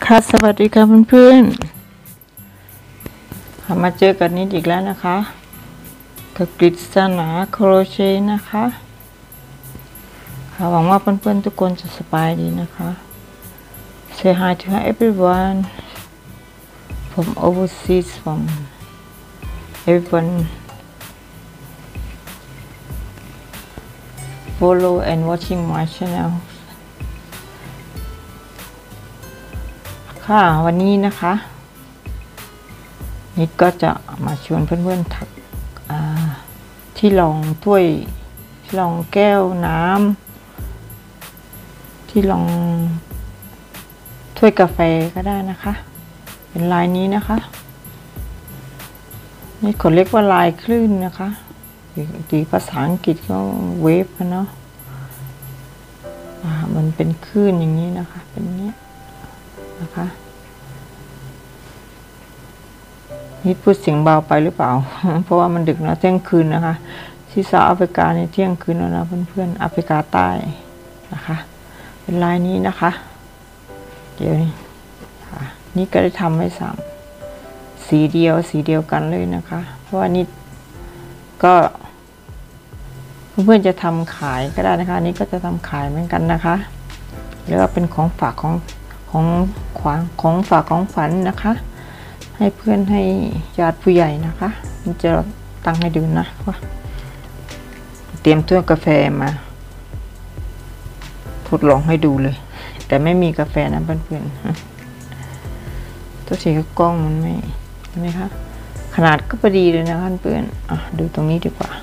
ค่ะสวัสดีค่ะเพื่อนๆมาเจอกันนิดอีกแล้วนะคะกับกฤษณาโครเชต์นะคะค่ะหวังว่าเพื่อนๆทุกคนจะสบายดีนะคะ Say hi to everyone from overseas, from everyone follow and watching my channel ค่ะวันนี้นะคะนิดก็จะมาชวนเพื่อนๆถักที่รองถ้วยที่รองแก้วน้ำที่รองถ้วยกาแฟก็ได้นะคะเป็นลายนี้นะคะนี่เขาเรียกว่าลายคลื่นนะคะตีภาษาอังกฤษก็เวฟเนาะมันเป็นคลื่นอย่างนี้นะคะเป็นนี้นะคะนี่พูดเสียงเบาไปหรือเปล่า เพราะว่ามันดึกนะเที่ยงคืนนะคะที่เซาท์แอฟริกาเนี่ยเที่ยงคืนแล้วนะเพื่อนๆแอฟริกาใต้นะคะเป็นลายนี้นะคะเดี๋ยวนี้นี่ก็ได้ทำไว้สีเดียวกันเลยนะคะเพราะว่านี่ก็เพื่อนๆจะทำขายก็ได้นะคะนี่ก็จะทำขายเหมือนกันนะคะหรือว่าเป็นของฝากของฝากของฝันนะคะให้เพื่อนให้ญาติผู้ใหญ่นะคะมันจะตั้งให้ดูนะว่าเตรียมถ้วยกาแฟมาทดลองให้ดูเลยแต่ไม่มีกาแฟนะเพื่อนๆตัวสีกล้องมันไม่เห็นไหมคะขนาดก็พอดีเลยนะคะเพื่อนดูตรงนี้ดีกว่า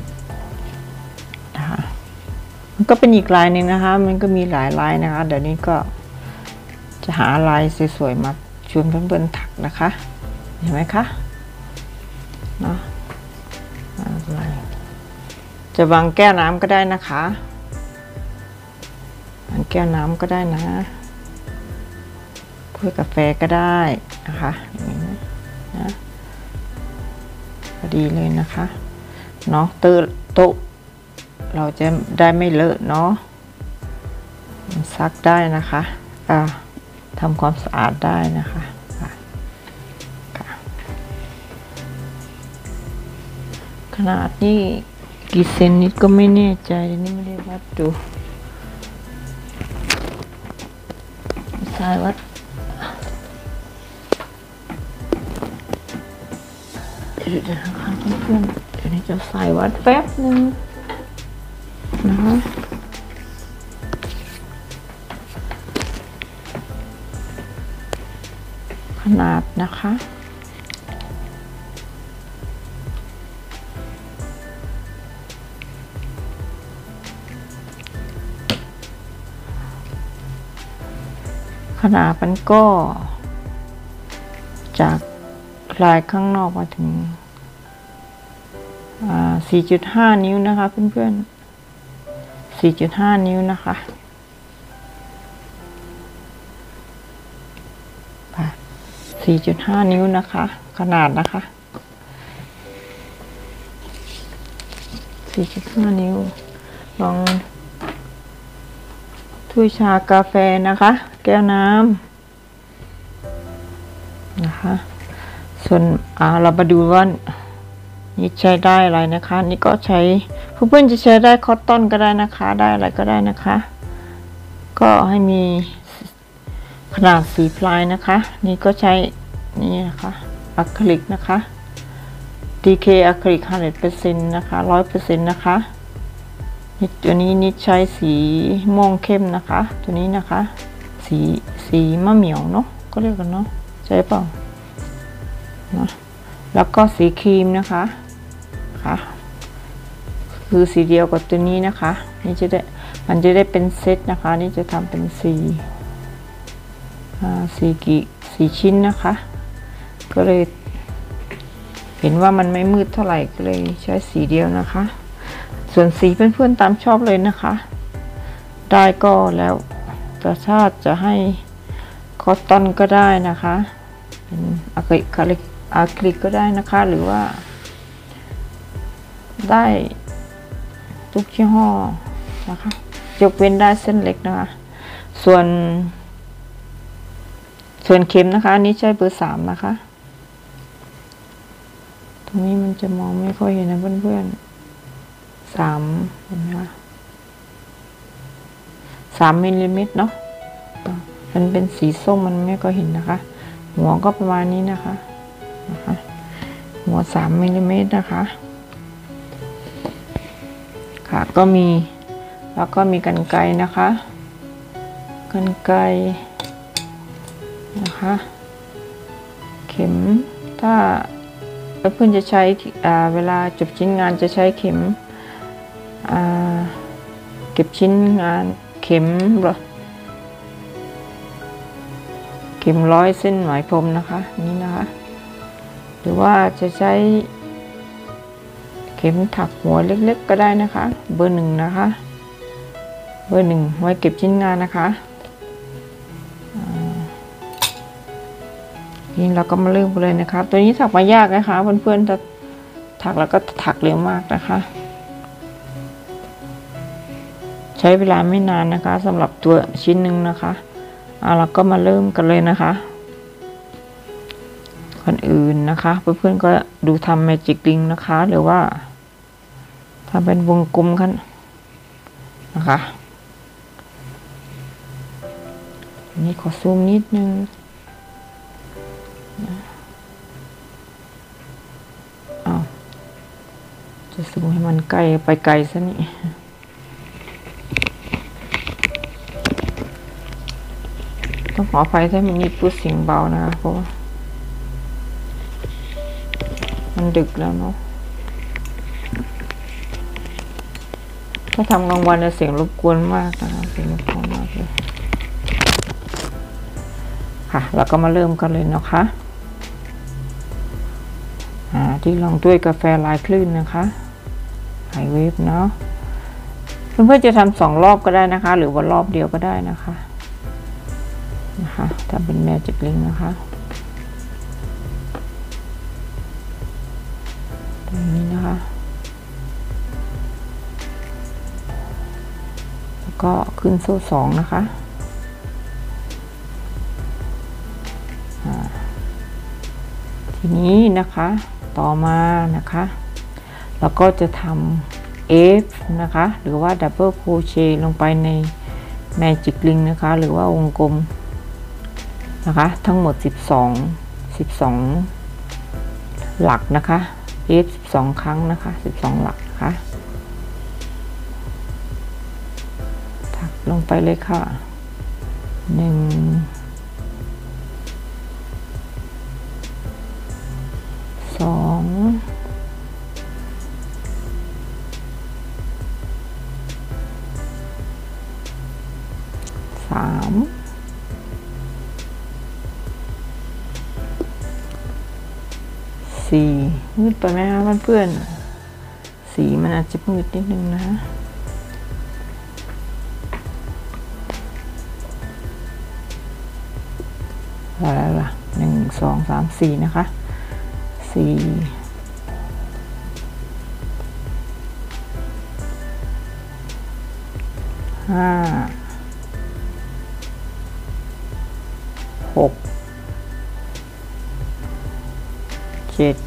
นะคะมันก็เป็นอีกลายหนึ่งนะคะมันก็มีหลายลายนะคะเดี๋ยวนี้ก็จะหาลายสวยๆมาชวนเพื่อนๆถักนะคะเห็นไหมคะเนาะจะวางแก้วน้ำก็ได้นะคะวางแก้วน้ำก็ได้นะถ้วยกาแฟก็ได้นะคะอย่างนี้นะพอดีเลยนะคะเนาะโต๊ะเราจะได้ไม่เลอะเนาะซักได้นะคะทำความสะอาดได้นะคะขนาดนี้กี่เซนนิดก็ไม่แน่ใจนี่ไม่ได้วัดดูสายวัดเดี๋ยวนะคะเพื่อนๆเดี๋ยวนี้จะสายวัดแป๊บนึงนะคะขนาดนะคะขนาดมันก็จากลายข้างนอกมาถึง4.5 นิ้วนะคะเพื่อนๆ4.5 นิ้วนะคะ4.5 นิ้วนะคะขนาดนะคะ4.5 นิ้วลองถ้วยชากาแฟนะคะแก้วน้ำนะคะส่วนเรามาดูว่านี่ใช้ได้อะไรนะคะนี่ก็ใช้เพื่อนๆจะใช้ได้คอตตอนก็ได้นะคะได้อะไรก็ได้นะคะก็ให้มีขนาดสีพลายนะคะนี่ก็ใช้นี่นะคะอะคริลิกนะคะ DK อะคริลิก 100% นะคะ 100% นะคะตัวนี้นิดใช้สีม่วงเข้มนะคะตัวนี้นะคะสีมะเหมี่ยวเนาะก็เรียกกันเนาะใช่เปล่านะแล้วก็สีครีมนะคะค่ะคือสีเดียวกับตัวนี้นะคะนี่มันจะได้เป็นเซตนะคะนี่จะทำเป็น4ชิ้นนะคะก็เลยเห็นว่ามันไม่มืดเท่าไหร่ก็เลยใช้สีเดียวนะคะส่วนสีเพื่อนๆตามชอบเลยนะคะได้ก็แล้วแต่ถ้าจะให้คอตตอนก็ได้นะคะเป็นอะคริลิกก็ได้นะคะหรือว่าได้ทุกยี่ห้อนะคะยกเว้นได้เส้นเล็กนะคะส่วนส่วนเข็มนะคะอันนี้ใช้เบอร์3นะคะตรงนี้มันจะมองไม่ค่อยเห็นนะเพื่อนๆ3เห็นไหมคะ3 มิลลิเมตรเนาะมันเป็นสีส้มมันไม่ก็เห็นนะคะหัวก็ประมาณนี้นะคะหัว3 มิลลิเมตรนะคะค่ะก็มีแล้วก็มีกรรไกรนะคะกรรไกรนะคะเข็มถ้าเพื่อนจะใช้เวลาจบชิ้นงานจะใช้เข็มเก็บชิ้นงานเข็ม100 เส้นไหมพรมนะคะนี่นะคะหรือว่าจะใช้เข็มถักหัวเล็กๆก็ได้นะคะเบอร์1นะคะเบอร์1ไว้เก็บชิ้นงานนะคะนี่เราก็มาเริ่มกันเลยนะคะตัวนี้ถักมายากนะคะเพื่อนๆถ้าถักแล้วก็ถักเร็วมากนะคะใช้เวลาไม่นานนะคะสำหรับตัวชิ้นหนึ่งนะคะเราก็มาเริ่มกันเลยนะคะก่อนอื่นนะคะเพื่อนๆก็ดูทำแมจิกริงนะคะหรือว่าทำเป็นวงกลมกันนะคะนี่ขอซูมนิดนึงจะซูมให้มันใกล้ไปไกลซะนี่ต้องขออภัยถ้ามันมีพูดเสียงเบานะคะเพราะมันดึกแล้วเนาะถ้าทำกลางวันจะเสียงรบกวนมากนะคะเสียงรบกวนมากเลยค่ะเราก็มาเริ่มกันเลยนะคะที่ลองด้วยกาแฟลายคลื่นนะคะไฮเวฟเนาะเพื่อนๆจะทำ2 รอบก็ได้นะคะหรือว่ารอบเดียวก็ได้นะคะทำเป็นแมจิกลิงนะคะตรงนี้นะคะแล้วก็ขึ้นโซ่2นะคะทีนี้นะคะต่อมานะคะเราก็จะทำ F นะคะหรือว่าดับเบิลโครเชต์ลงไปในแมจิกลิงนะคะหรือว่าวงกลมนะคะทั้งหมด12หลักนะคะ F 12 ครั้งนะคะ12หลักนะคะถักลงไปเลยค่ะ1 2 3 4มืดไปไหมคะเพื่อนๆสีมันอาจจะมืดนิดนึงนะอะไรล่ะ1 2 3 4นะคะ4 5 6 7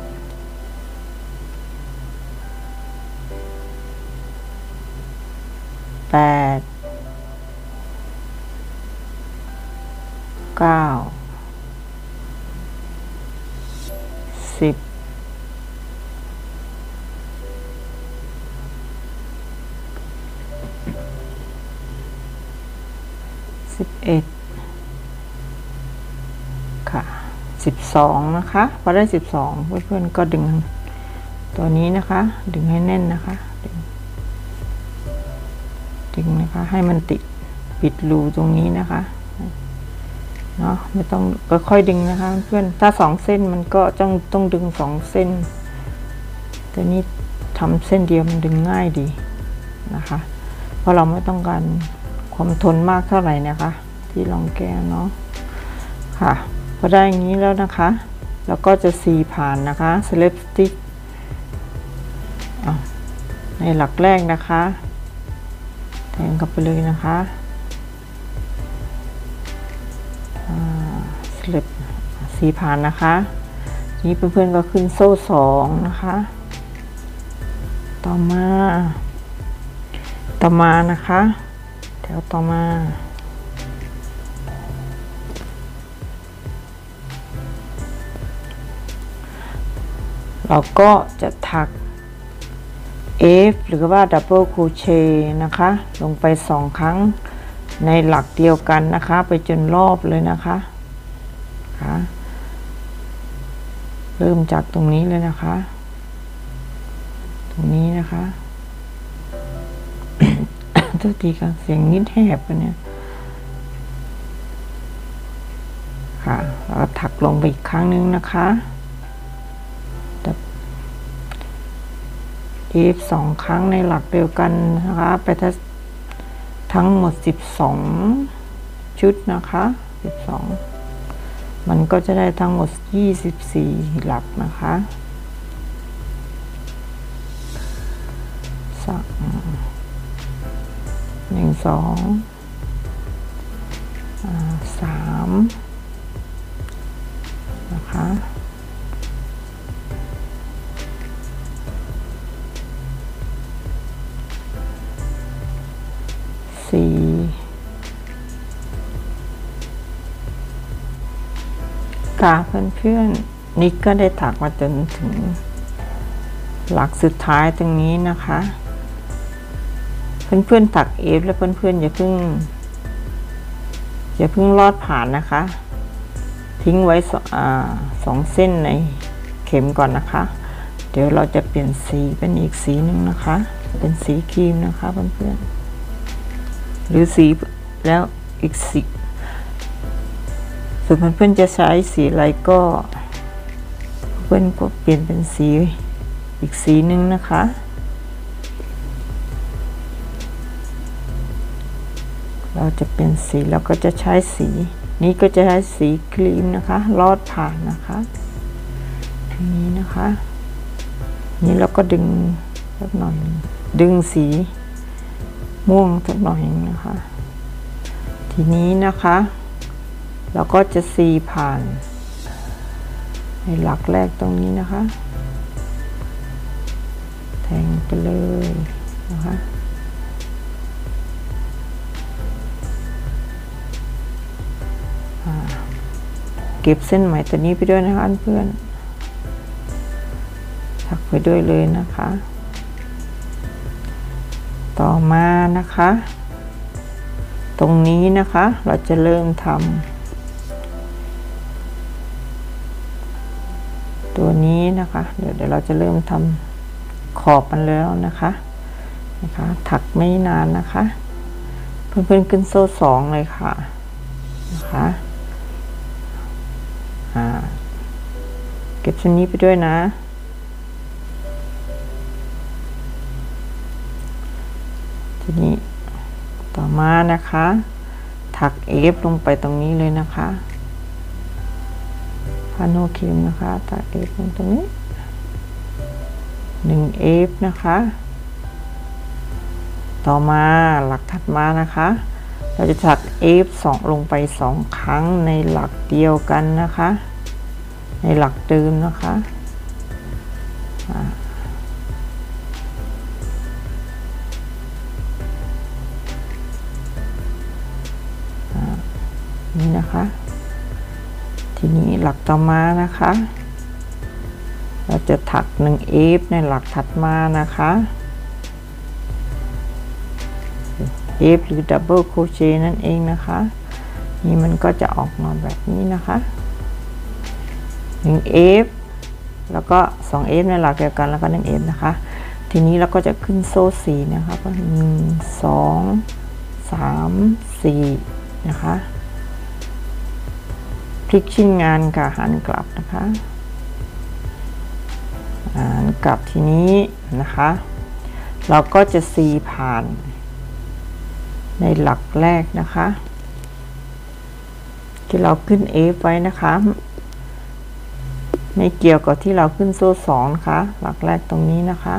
8 9 10 11ค่ะ12นะคะพอได้12เพื่อนๆก็ดึงตัวนี้นะคะดึงให้แน่นนะคะดึงนะคะให้มันปิดรูตรงนี้นะคะเนาะไม่ต้องค่อยๆดึงนะคะเพื่อนถ้า2 เส้นมันก็ต้องดึง2 เส้นแต่นี้ทำเส้นเดียวมันดึงง่ายดีนะคะเพราะเราไม่ต้องการความทนมากเท่าไหร่นะคะที่ลองแก้เนาะค่ะพอได้อย่างนี้แล้วนะคะแล้วก็จะสีผ่านนะคะสลิปสติ๊กในหลักแรกนะคะแทงเข้าไปเลยนะคะเล็บ4 ผ่านนะคะนี้เพื่อนๆก็ขึ้นโซ่2นะคะต่อมานะคะแถวต่อมาเราก็จะถัก F หรือว่า Double Crochet นะคะลงไป2 ครั้งในหลักเดียวกันนะคะไปจนรอบเลยนะคะเริ่มจากตรงนี้เลยนะคะตรงนี้นะคะทุกทีค่ะเสียงนิดแหบกันเนี่ยค่ะแล้วก็ถักลงไปอีกครั้งนึงนะคะF 2 ครั้งในหลักเดียวกันนะคะไปทั้งหมด12 ชุดนะคะ12มันก็จะได้ทั้งหมด24 หลักนะคะ1 2 3นะคะค่ะเพื่อนๆนี่ก็ได้ถักมาจนถึงหลักสุดท้ายตรงนี้นะคะเพื่อนๆถักเอฟแล้วเพื่อนๆอย่าเพิ่งลอดผ่านนะคะทิ้งไว้2 เส้นในเข็มก่อนนะคะเดี๋ยวเราจะเปลี่ยนสีเป็นอีกสีหนึ่งนะคะเป็นสีครีมนะคะเพื่อนๆหรือสีแล้วอีกสีส่วนเพื่อนๆจะใช้สีอะไรก็เพื่อนก็เปลี่ยนเป็นสีอีกสีหนึ่งนะคะเราจะเป็นสีเราก็จะใช้สีนี้ก็จะใช้สีครีมนะคะลอดผ่านนะคะนี้นะคะนี้เราก็ดึงสักหน่อยดึงสีม่วงสักหน่อยนะคะทีนี้นะคะเราก็จะสีผ่านในหลักแรกตรงนี้นะคะแทงไปเลยนะคะเก็บเส้นไหมตัวนี้ไปด้วยนะคะเพื่อนถักไปด้วยเลยนะคะต่อมานะคะตรงนี้นะคะเราจะเริ่มทำตัวนี้นะคะเดี๋ยวเราจะเริ่มทำขอบมันแล้วนะคะถักไม่นานนะคะเพื่อนๆขึ้นโซ่2เลยค่ะนะคะเก็บเส้นนี้ไปด้วยนะทีนี้ต่อมานะคะถัก F ลงไปตรงนี้เลยนะคะพาโนเข็มนะคะถัก F ลงตรงนี้1 F นะคะต่อมาหลักถัดมานะคะเราจะถัก F 2ลงไป2 ครั้งในหลักเดียวกันนะคะในหลักเดิมนะคะนี่นะคะทีนี้หลักต่อมานะคะเราจะถัก1 F ในหลักถัดมานะคะ F หรือ Double Crochet นั่นเองนะคะนี่มันก็จะออกมาแบบนี้นะคะ1 F แล้วก็2 F ในหลักเดียวกันแล้วก็1 F นะคะทีนี้เราก็จะขึ้นโซ่4นะคะก็1 2 3 4นะคะพลิกชิ้นงานค่ะหันกลับนะคะหันกลับทีนี้นะคะเราก็จะสีผ่านในหลักแรกนะคะที่เราขึ้น F ไว้นะคะไม่เกี่ยวกับที่เราขึ้นโซ่2นะคะหลักแรกตรงนี้นะคะ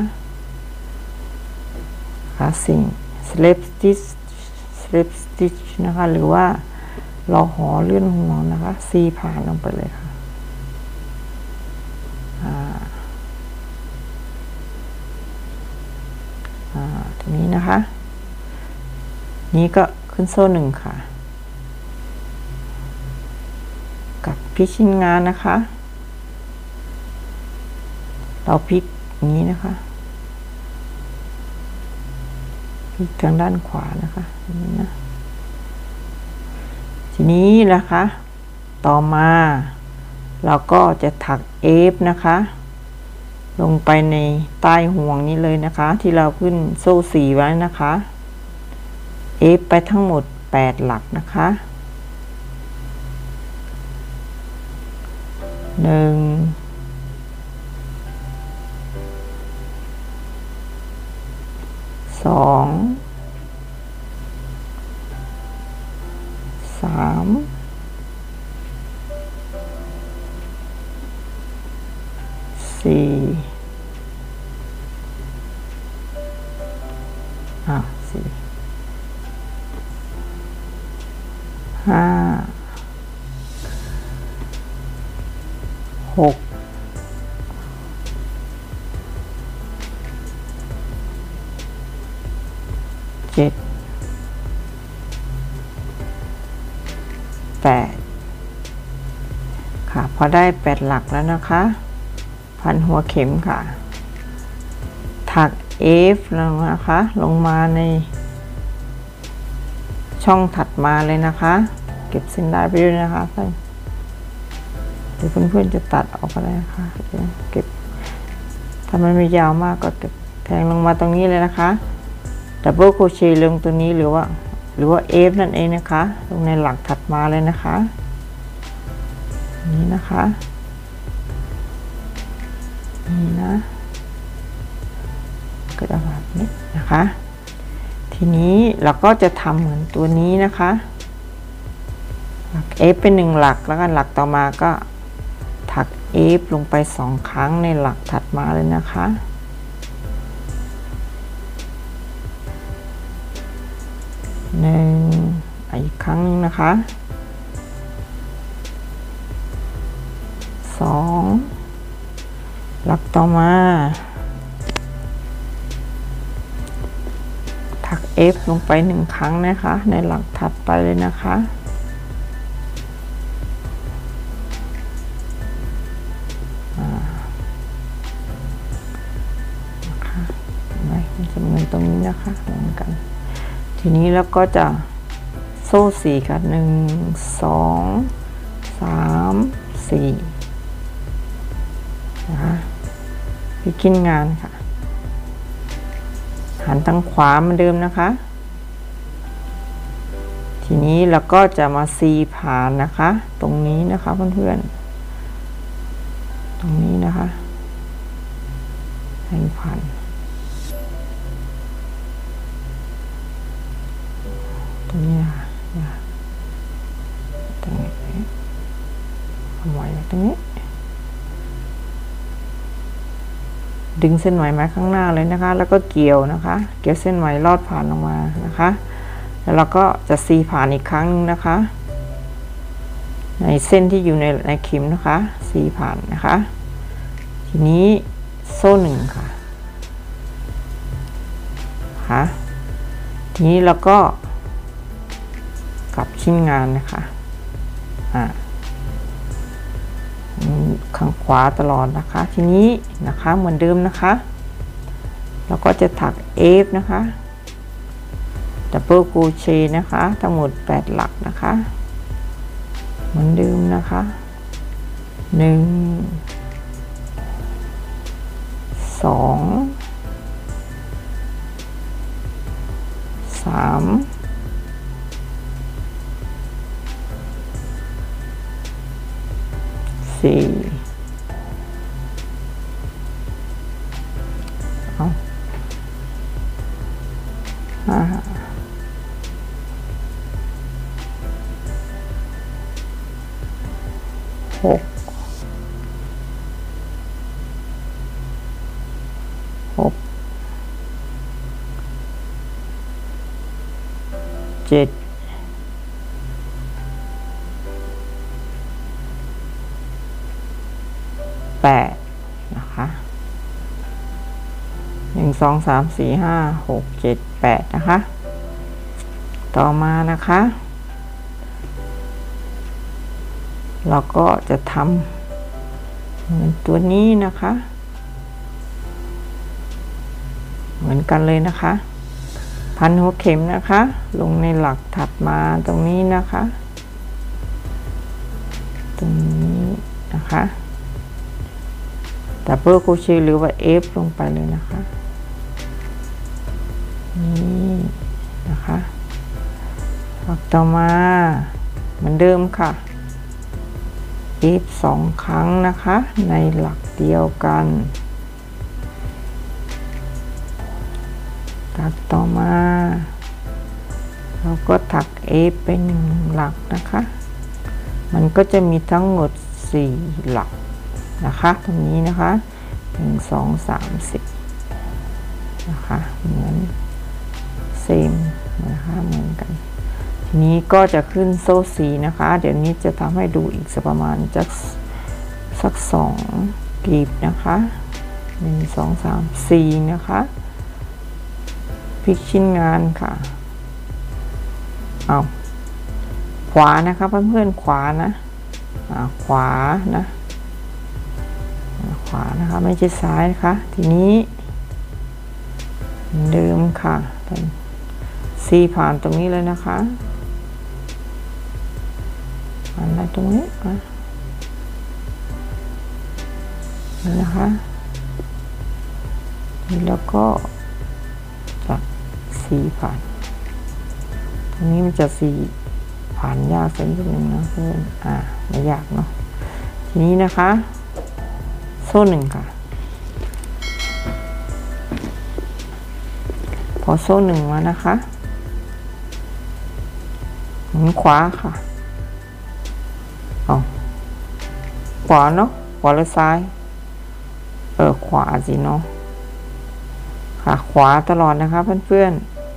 สิ่ง slip stitch นะคะหรือว่าเราห่อเลื่อนห่วงนะคะซีผ่านลงไปเลยค่ะทีนี้นะคะนี้ก็ขึ้นโซ่หนึ่งค่ะกับพลิกชิ้นงานนะคะเราพลิกอย่างนี้นะคะพลิกทางด้านขวานะคะนี่นะทีนี้นะคะต่อมาเราก็จะถักเอฟนะคะลงไปในใต้ห่วงนี้เลยนะคะที่เราขึ้นโซ่สี่ไว้นะคะเอฟไปทั้งหมด8หลักนะคะ1 2 3 4 5 6 7 8ค่ะพอได้8หลักแล้วนะคะพันหัวเข็มค่ะถัก F ลงนะคะลงมาในช่องถัดมาเลยนะคะเก็บเส้นได้ไปด้วยนะคะเดี๋ยวเพื่อนๆจะตัดออกอะไรนะคะเก็บถ้ามันไม่ยาวมากก็เก็บแทงลงมาตรงนี้เลยนะคะดับเบิลโครเชต์ลงตัวนี้หรือว่าเอฟนั่นเองนะคะลงในหลักถัดมาเลยนะคะนี่นะคะนี่นะก็จะแบบนี้นะคะทีนี้เราก็จะทำเหมือนตัวนี้นะคะถักเอฟเป็น1หลักแล้วก็หลักต่อมาก็ถักเอฟลงไป2ครั้งในหลักถัดมาเลยนะคะอีกครั้งนึงนะคะ2หลักต่อมาถัก F ลงไป1ครั้งนะคะในหลักถัดไปเลยนะคะมันจะเหมือนตรงนี้นะคะเหมือนกันทีนี้แล้วก็จะโซ่สี่ค่ะ1 2 3 4นะคะพลิกขึ้นงานค่ะหันทางขวาเหมือนเดิมนะคะทีนี้เราก็จะมาซีผ่านนะคะตรงนี้นะคะเพื่อนๆตรงนี้นะคะแทงผ่านตรงนี้ค่ะตรงนี้เอาไว้ตรงนี้ดึงเส้นไหมมาข้างหน้าเลยนะคะแล้วก็เกี่ยวนะคะเกี่ยวเส้นไหมลอดผ่านลงมานะคะแล้วเราก็จะซีผ่านอีกครั้งนึงนะคะในเส้นที่อยู่ในเข็มนะคะซีผ่านนะคะทีนี้โซ่หนึ่งค่ะทีนี้เราก็กลับชิ้นงานนะคะข้างขวาตลอดนะคะทีนี้นะคะเหมือนเดิมนะคะเราก็จะถัก F นะคะดับเบิลโครเชต์นะคะทั้งหมด8หลักนะคะเหมือนเดิมนะคะ1 2 3 4 5 6 7 2 3 4 5 6 7 8นะคะต่อมานะคะเราก็จะทำเหมือนตัวนี้นะคะเหมือนกันเลยนะคะพันหัวเข็มนะคะลงในหลักถัดมาตรงนี้นะคะตรงนี้นะคะดับเบิลโครเชต์หรือว่า F ลงไปเลยนะคะนี่นะคะหลักต่อมาเหมือนเดิมค่ะ F 2 ครั้งนะคะในหลักเดียวกันหลักต่อมาเราก็ถัก F ไป1หลักนะคะมันก็จะมีทั้งหมด4หลักนะคะตรงนี้นะคะ1 2 3 4นะคะเหมือนเซมนะคะเหมือนกันทีนี้ก็จะขึ้นโซ่สีนะคะเดี๋ยวนี้จะทำให้ดูอีกประมาณสัก2กลีบนะคะ1 2 3 4นะคะพลิกชิ้นงานค่ะเอาขวานะคะเพื่อนๆขวานะขวานะขวานะคะไม่ใช่ซ้ายนะคะทีนี้เดิมค่ะซีผ่านตรงนี้เลยนะคะผ่านตรงนี้นี่นะคะแล้วก็จะซีผ่านตรงนี้มันจะซีผ่านยากสักนิดนึงนะเพื่อนไม่ยากเนาะทีนี้นะคะโซ่1ค่ะพอโซ่1มานะคะหมุนขวาค่ะขวาเนาะขวาหรือซ้ายขวาสิเนาะค่ะขวาตลอดนะคะเพื่อน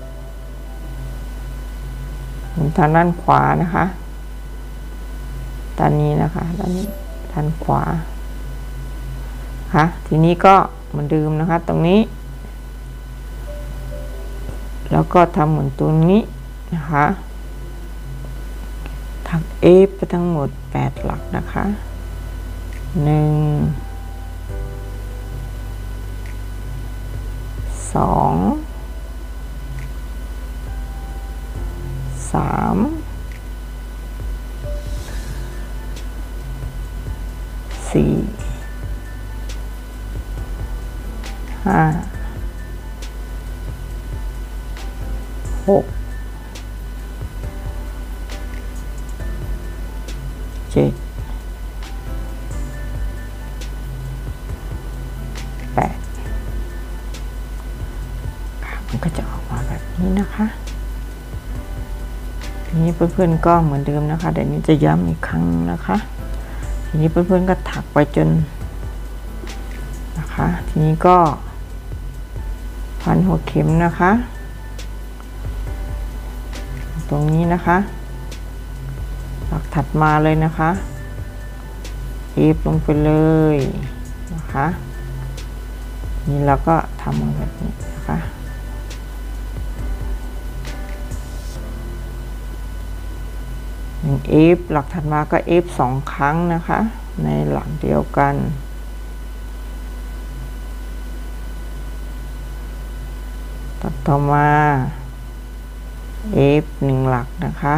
ๆหมุนทางด้านขวานะคะด้านนี้นะคะด้านนี้ด้านขวาค่ะทีนี้ก็เหมือนเดิมนะคะตรงนี้แล้วก็ทำเหมือนตัวนี้นะคะถัก F ไปทั้งหมด8หลักนะคะ1 2 3 4 5 6 7 8มันก็จะออกมาแบบนี้นะคะทีนี้เพื่อนๆก็เหมือนเดิมนะคะเดี๋ยวนี้จะย้ำอีกครั้งนะคะทีนี้เพื่อนๆก็ถักไปจนนะคะทีนี้ก็พันหัวเข็มนะคะตรงนี้นะคะหลักถัดมาเลยนะคะFลงไปเลยนะคะนี่เราก็ทำแบบนี้นะคะF หลักถัดมาก็ F 2 ครั้งนะคะในหลักเดียวกันต่อมา F 1 หลักนะคะ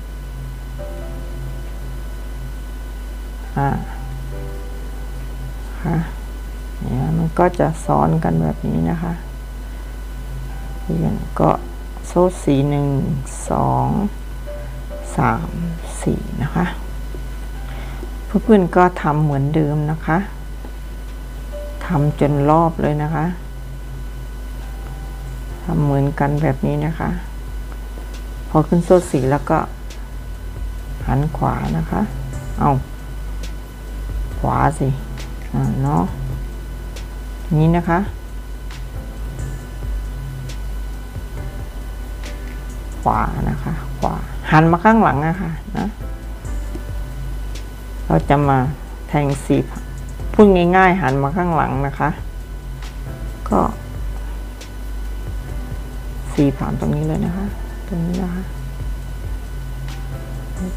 ค่ะเนี่ยมันก็จะซ้อนกันแบบนี้นะคะเพื่อนก็โซ่สี1 2 3 4นะคะเพื่อนๆก็ทำเหมือนเดิมนะคะทำจนรอบเลยนะคะทำเหมือนกันแบบนี้นะคะพอขึ้นโซ่สีแล้วก็หันขวานะคะเอาขวาสิเนาะนี้นะคะขวานะคะขวาหันมาข้างหลังนะคะนะเราจะมาแทงสีพูดง่ายๆหันมาข้างหลังนะคะก็ 4ผ่านตรงนี้เลยนะคะตรงนี้นะคะแล้ว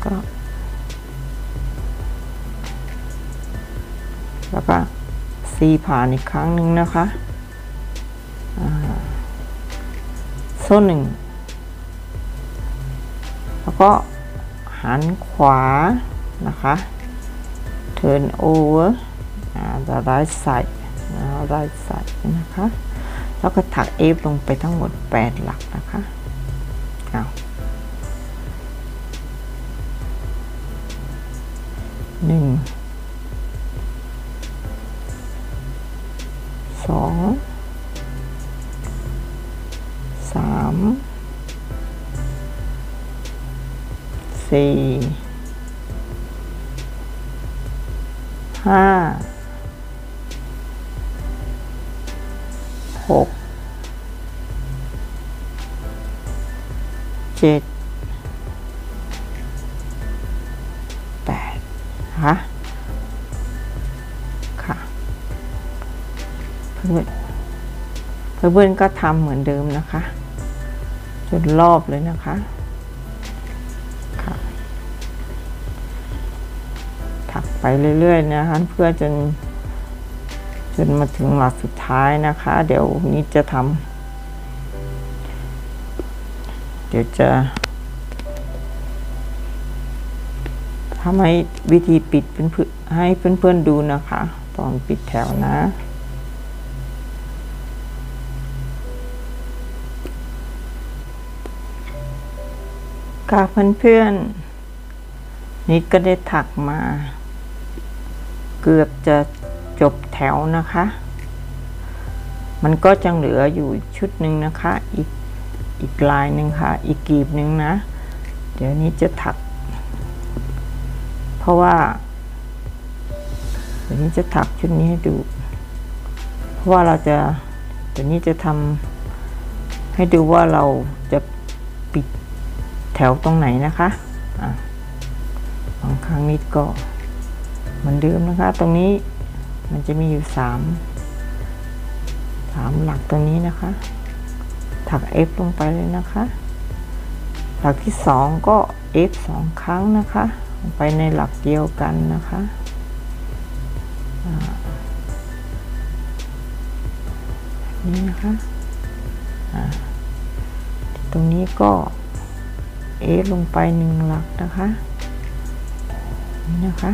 ก็4ผ่านอีกครั้งหนึ่งนะคะโซ่1แล้วก็หันขวานะคะ turn over the right side right side นะคะแล้วก็ถัก F ลงไปทั้งหมด8หลักนะคะ1 2 3 4 5 6 7 8นะคะค่ะเพื่อนก็ทำเหมือนเดิมนะคะจนรอบเลยนะคะค่ะถักไปเรื่อยๆนะคะเพื่อจนมาถึงหลักสุดท้ายนะคะเดี๋ยวนี้จะทำให้วิธีปิดให้เพื่อนๆดูนะคะตอนปิดแถวนะค่ะเพื่อนๆนิดก็ได้ถักมาเกือบจะจบแถวนะคะมันก็จังเหลืออยู่ชุดหนึ่งนะคะอีกลายหนึ่งค่ะอีกกลีบหนึ่งนะเดี๋ยวนี้จะถักเพราะว่าเดี๋ยวนี้จะถักชุดนี้ให้ดูเพราะว่าเดี๋ยวนี้จะทำให้ดูว่าเราจะปิดแถวตรงไหนนะคะบางครั้งนิดก็เหมือนเดิมนะคะตรงนี้มันจะมีอยู่3หลักตรงนี้นะคะถัก F ลงไปเลยนะคะหลักที่2ก็ F 2 ครั้งนะคะลงไปในหลักเดียวกันนะคะนี่นะคะตรงนี้ก็ F ลงไป1หลักนะคะนี่นะคะ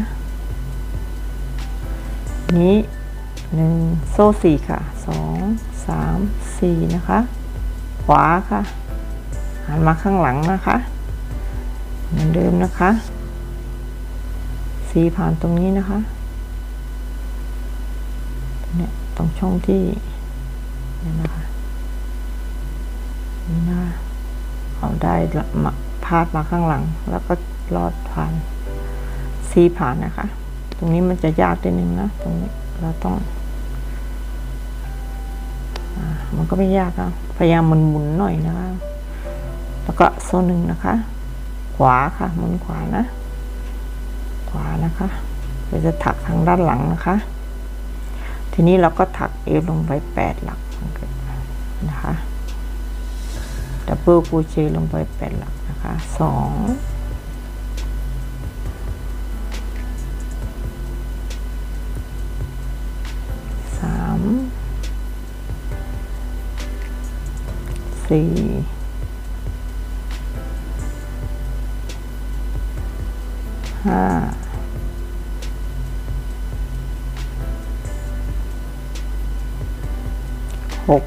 นี้1โซ่4ค่ะ2 3 4นะคะขวาค่ะหันมาข้างหลังนะคะเหมือนเดิมนะคะ4ผ่านตรงนี้นะคะเนี่ยตรงช่องที่นี่นะคะนี่นะเอาได้พาดมาข้างหลังแล้วก็ลอดผ่าน4ผ่านนะคะตรงนี้มันจะยากนิดนึงนะตรงนี้เราต้องมันก็ไม่ยากครับพยายามหมุนหน่อยนะคะแล้วก็โซ่1นะคะขวาค่ะหมุนขวานะขวานะคะเราจะถักทางด้านหลังนะคะทีนี้เราก็ถัก F ลงไป8หลักนะคะดับเบิลโครเชต์ลงไป8หลักนะคะ2 3 4 5 6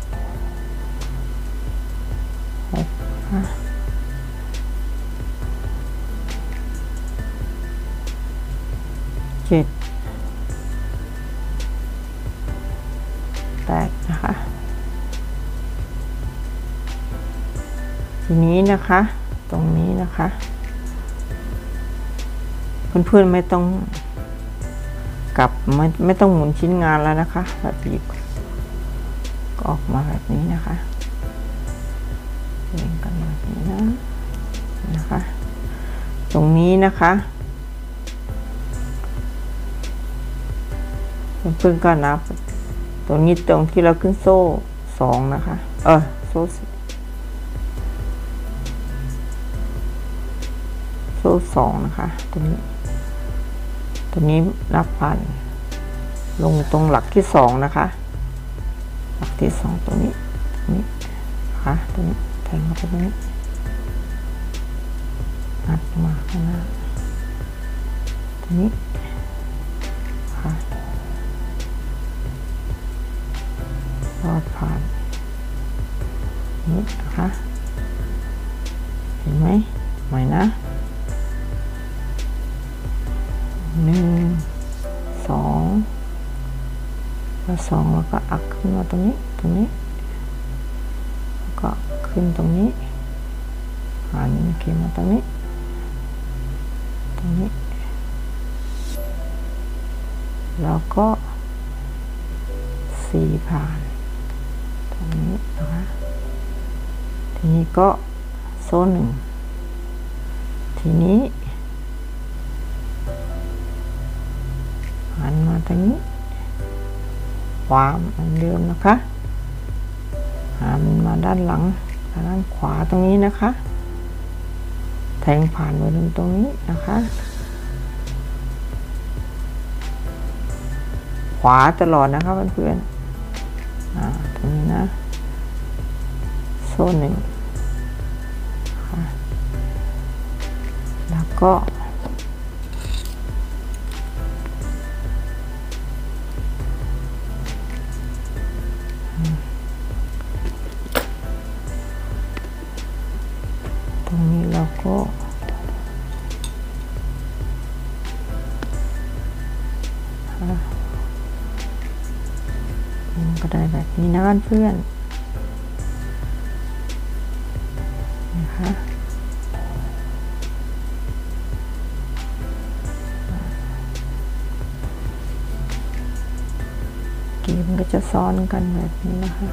7 8นะคะทีนี้นะคะตรงนี้นะคะเพื่อนๆไม่ต้องกลับไม่ต้องหมุนชิ้นงานแล้วนะคะแบบนี้ก็ออกมาแบบนี้นะคะเรียงกันแบบนี้นะคะตรงนี้นะคะเพื่อนๆก็นับตรงนี้ตรงที่เราขึ้นโซ่2นะคะโซ่ 2นะคะตัวนี้นับผ่านลงตรงหลักที่2นะคะหลักที่2ตรงนี้ค่ะตรงนี้แทงเข้าไปตรงนี้อัดมาข้างหน้าตรงนี้ค่ะลอดผ่านนี้นะคะเห็นไหมใหม่นะ1 2แล้ว2แล้วก็อักขึ้นมาตรงนี้แล้วก็ขึ้นตรงนี้หันเข็มมาตรงนี้แล้วก็4ผ่านตรงนี้นะคะทีนี้ก็โซ่1ทีนี้หันมาตรงนี้ขวาเหมือนเดิมนะคะหันมาด้านหลังด้านขวาตรงนี้นะคะแทงผ่านไปตรงนี้นะคะขวาตลอดนะคะเพื่อนๆตรงนี้นะโซ่1ค่ะแล้วก็ตรงนี้เราก็ก็ได้แบบนี้นะเพื่อนนะคะเกมก็จะซ้อนกันแบบนี้นะคะ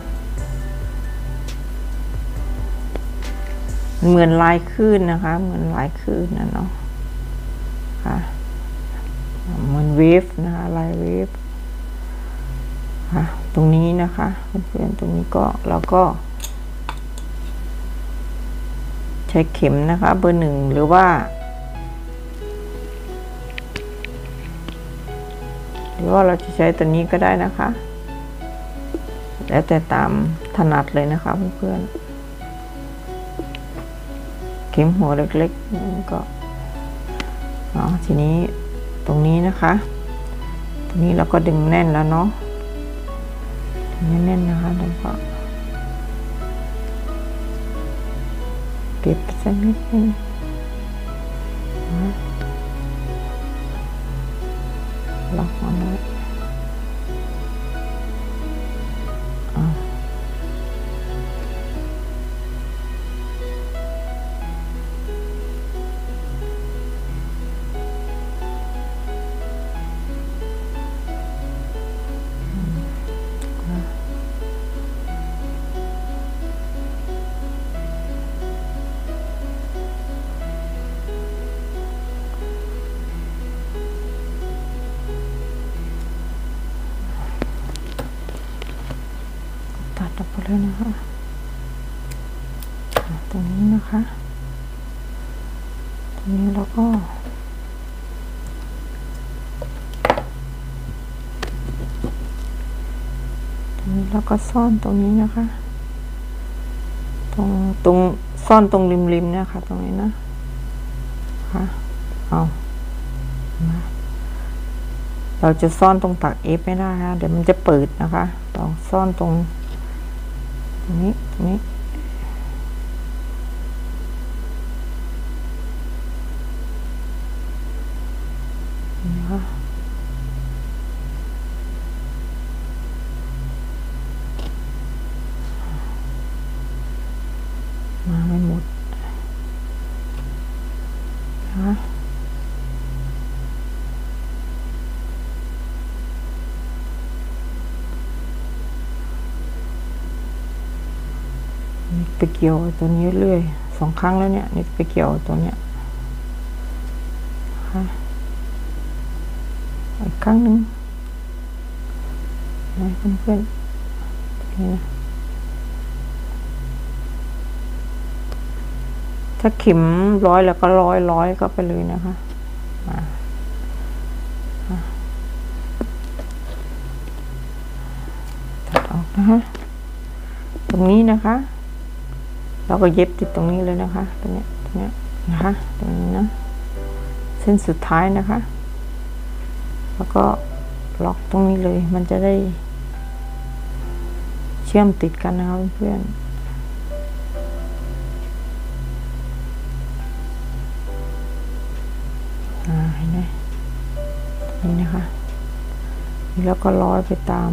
เหมือนลายคลื่นนะคะเหมือนลายคลื่นนะเนาะค่ะเหมือนเวฟนะคะลายเวฟค่ะตรงนี้นะคะเพื่อนๆตรงนี้ก็เราก็ใช้เข็มนะคะเบอร์1หรือว่าเราจะใช้ตัวนี้ก็ได้นะคะแล้วแต่ตามถนัดเลยนะคะเพื่อนๆเข็มหัวเล็กๆก็ทีนี้ตรงนี้นะคะตรงนี้เราก็ดึงแน่นแล้วเนาะแน่นๆนะคะแล้วก็เก็บสักนิดนึงล็อกมันไว้ตัดออกไปเลยนะคะตรงนี้นะคะตรงนี้แล้วก็ซ่อนตรงนี้นะคะตรงซ่อนตรงริมเนี่ยค่ะตรงนี้นะคะเราจะซ่อนตรงตัก F ไม่ได้ค่ะเดี๋ยวมันจะเปิดนะคะเราซ่อนตรงนี้นะคะมาไม่หมดนะคะไปเกี่ยวตัวนี้เรื่อย2 ครั้งแล้วเนี่ยนี่ไปเกี่ยวตัวเนี้ยค่ะอีกครั้งหนึ่งนะเพื่อนๆนี่นะถ้าเข็มร้อยแล้วก็ร้อยก็ไปเลยนะคะตัดออกนะคะตรงนี้นะคะเราก็เย็บติดตรงนี้เลยนะคะตรงนี้นะคะตรงนี้นะเส้นสุดท้ายนะคะแล้วก็ล็อกตรงนี้เลยมันจะได้เชื่อมติดกันนะคะเพื่อนเห็นไหมนี่นะคะแล้วก็ร้อยไปตาม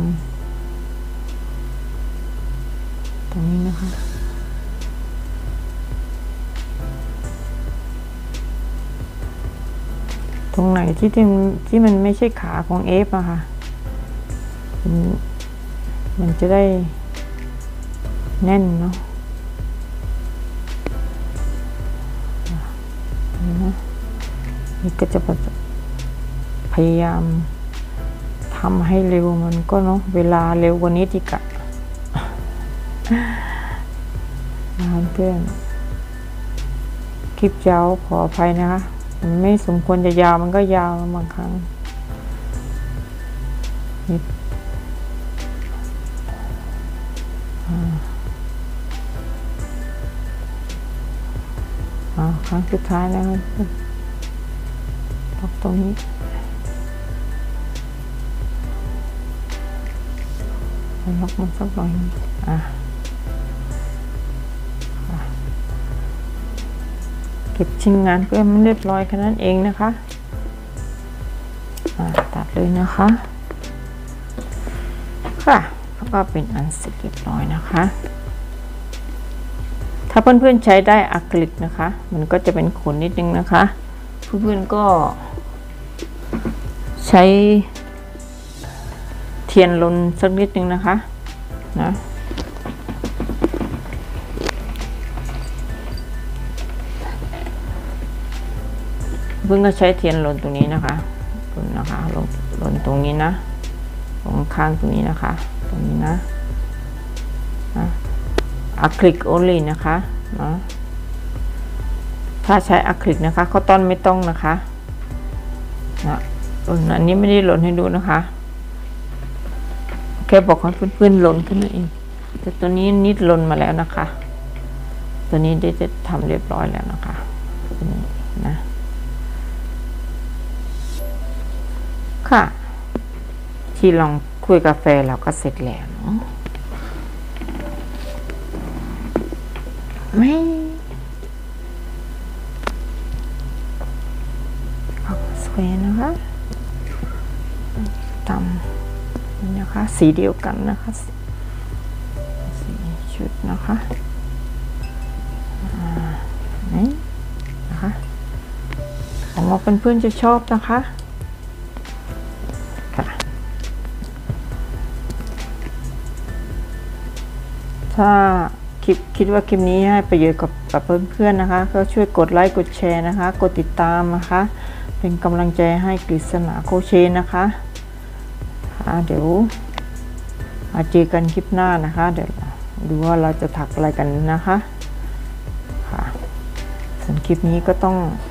ตรงนี้นะคะตรงไหนที่มันไม่ใช่ขาของเอฟอะค่ะมันจะได้แน่นเนาะนี่ก็จะพยายามทำให้เร็วมันก็เนาะเวลาเร็วกว่านี้อีกอะเพื่อนคลิปยาวขออภัยนะคะมันไม่สมควรจะยาวมันก็ยาวบางครั้งครั้งสุดท้ายแล้วล็อกตรงนี้ล็อกมันสักหน่อยเก็บชิ้นงานเพื่อมันเรียบร้อยแค่นั้นเองนะคะตัดเลยนะคะค่ะแล้วก็เป็นอันเสร็จเรียบร้อยนะคะถ้าเพื่อนๆใช้ได้อะคริลิกนะคะมันก็จะเป็นขนนิดนึงนะคะเพื่อนๆก็ใช้เทียนลนสักนิดนึงนะคะนะเพื่อนก็ใช้เทียนลนตรงนี้นะคะลนตรงนี้นะตรงข้างตรงนี้นะคะตรงนี้นะอะคริลิก only นะคะถ้าใช้อะคริลิกนะคะคอตตอนไม่ต้องนะคะอันนี้ไม่ได้ลนให้ดูนะคะแค่บอกให้เพื่อนๆลนขึ้นนั่นเองแต่ตัวนี้นิดลนมาแล้วนะคะตัวนี้ได้จะทำเรียบร้อยแล้วนะคะตัวนี้นะค่ะที่ลองคุยกาแฟเราก็เสร็จแล้วเนาะไม่สวยนะคะทำนี่นะคะสีเดียวกันนะคะสีชุดนะคะนี่นะคะหวังว่าเพื่อนๆจะชอบนะคะค่ะถ้าคิดว่าคลิปนี้ให้ประโยชน์กับเพื่อนๆนะคะก็ช่วยกดไลค์กดแชร์นะคะกดติดตามนะคะเป็นกำลังใจให้กฤษณาโคเชนะคะเดี๋ยวมาเจอกันคลิปหน้านะคะเดี๋ยวดูว่าเราจะถักอะไรกันนะคะค่ะส่วนคลิปนี้ก็ต้อง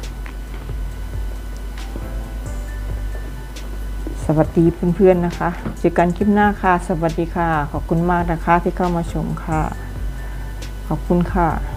สวัสดีเพื่อนๆนะคะเจอกันคลิปหน้าค่ะสวัสดีค่ะขอบคุณมากนะคะที่เข้ามาชมค่ะขอบคุณค่ะ